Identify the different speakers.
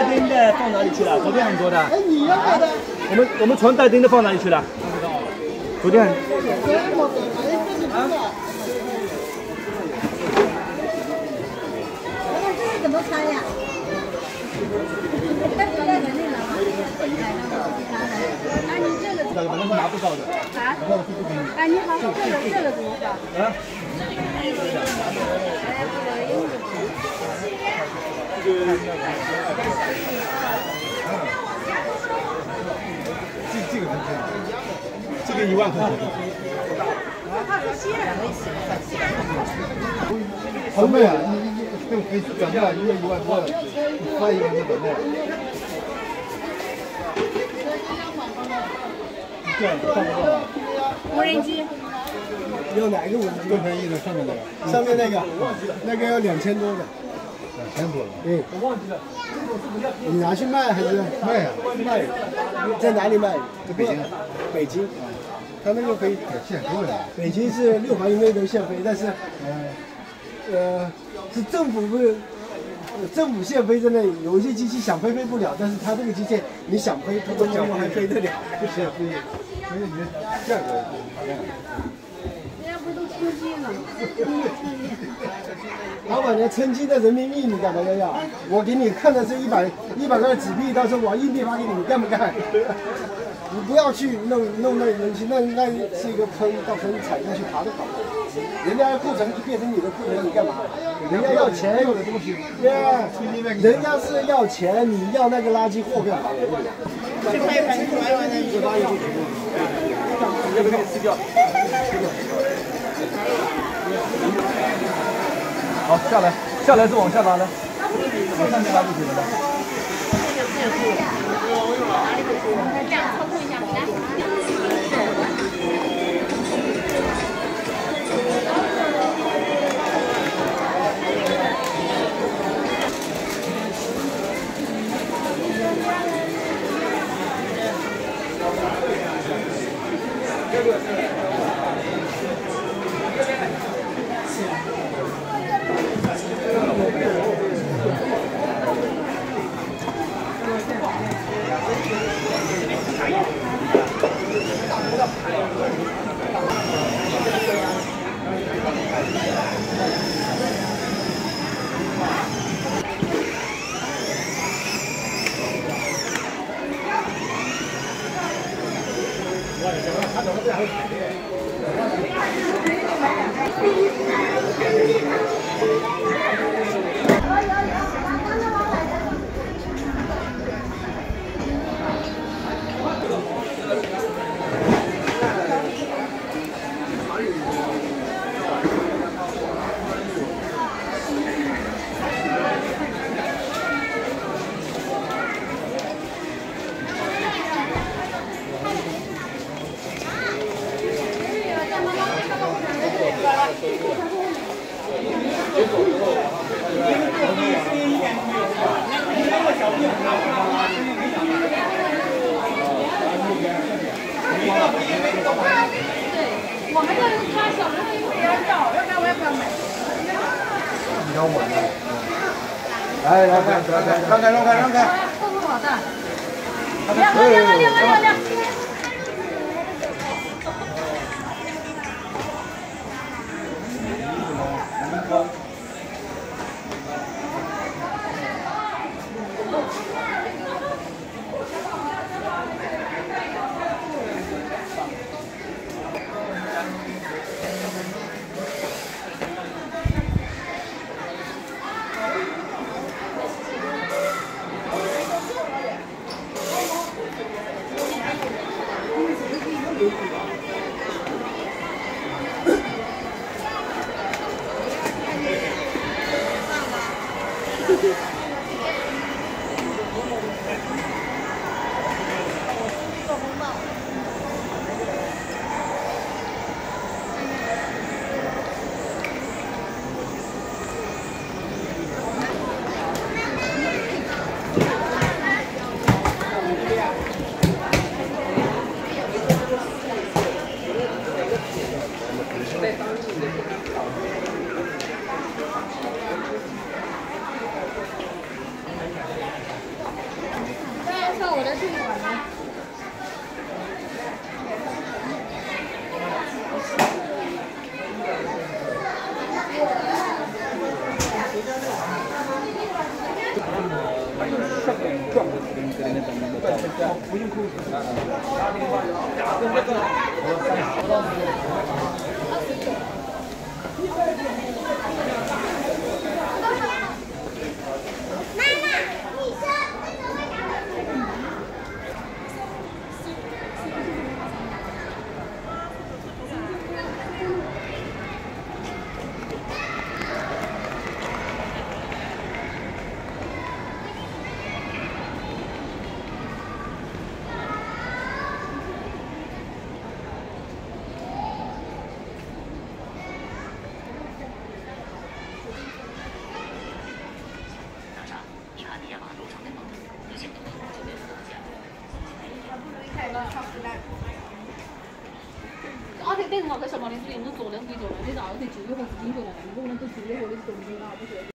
Speaker 1: 带钉的放哪里去了？昨天很多的。
Speaker 2: 哎，你要买的？
Speaker 1: 我们船带钉的放哪里去了？不知道。昨天很。
Speaker 3: 怎么拆呀？那不在人里了吗？哎，你这个
Speaker 1: 反正是拿不到的。
Speaker 3: 啊？哎，你好，这个怎么搞？
Speaker 1: 啊？这个很贵，这个1万块钱。
Speaker 3: 它是新人的鞋。
Speaker 2: 好卖啊！你可以转过来，一个1万多了，发1万就转卖。这样看不到。
Speaker 3: 无人机。
Speaker 2: 要哪个无人机？更便宜的，上面那个。上面那个要2000多的。2000多了。对。我忘记了。你拿去卖还是卖啊？卖。在哪里卖？在北京。北京。他那个可以限飞的。北京是6环以内都限飞，但是是政府限飞在那里，有一些机器想飞不了，但是它这个机器你想飞，它都还飞得了。是限飞，所以你的价格一样。
Speaker 3: 人家不都称斤了？
Speaker 2: 老板娘称斤的人民币你干嘛要？我给你看的是100块纸币，到时候我硬币发给你，你干不干？你不要去弄那东西，那是一个坑，到时候你踩进去爬都跑不了。人家库存就变成你的库存，你干嘛？人家要钱，有的东西，人家是要钱，你要那个垃圾货干嘛？这块反正完全是18也不行。
Speaker 1: 要不给你吃掉？好，下来是往下拉的，往上面拉不行了。
Speaker 3: 这样操控一下，来。我们这他小时候因为别人要，要不然我也不要买。
Speaker 2: 你要我的？来，让开！
Speaker 3: 都是我的。亮。 而且等于话，在小毛林这里，你做两杯做了，你到时候9月或是9月了，如果我们都9月或者是冬天了，不是？